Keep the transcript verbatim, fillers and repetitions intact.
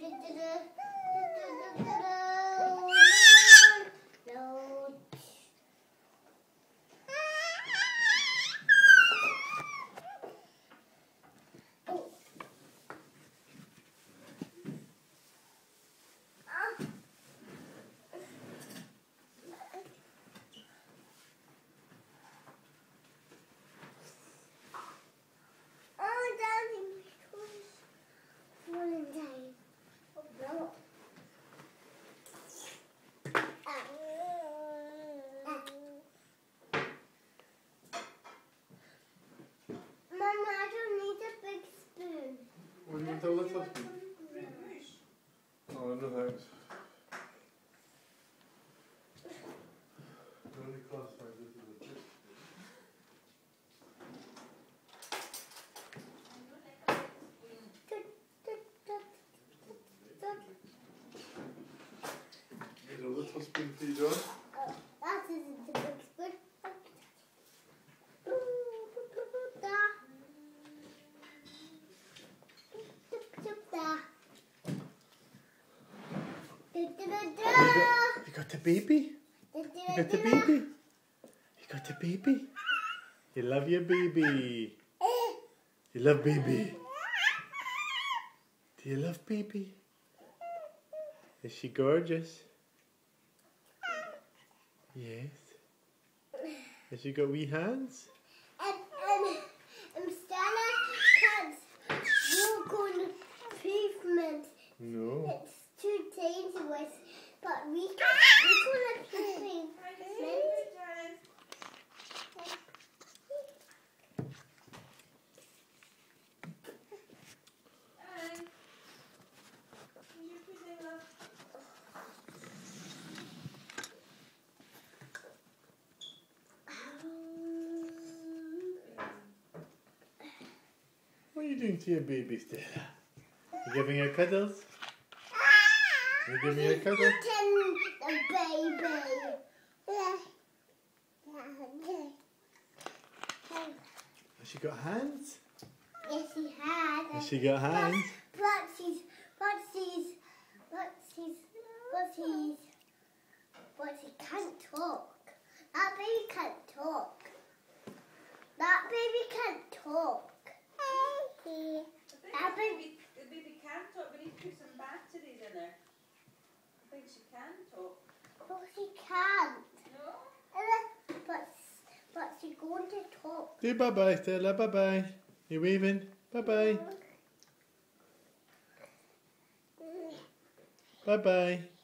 We need a little spoon. Oh, no thanks. The only classified this is a bit. Need a little spoon for you, John? Oh, that isn't a big spoon. You got the baby? You got the baby? You got the baby? You love your baby. You love baby. Do you love baby? Is she gorgeous? Yes. Has she got wee hands? Um, um, um, Stella can't walk on pavement. No. It's too dangerous, but we can walk on a pavement. What are you doing to your baby, Stella? You giving her cuddles? You giving her cuddles? The baby. Has she got hands? Yes, she has. Has she got hands? But, but she's, but she's, but she's, but she's, but she can't talk. That baby can't talk. That baby can't talk. That baby, the baby can talk. We need to put some batteries in her. I think she can talk. But she can't. No? But, but she's going to talk. Say bye-bye, Stella. Bye-bye. You waving? Bye-bye. Bye-bye.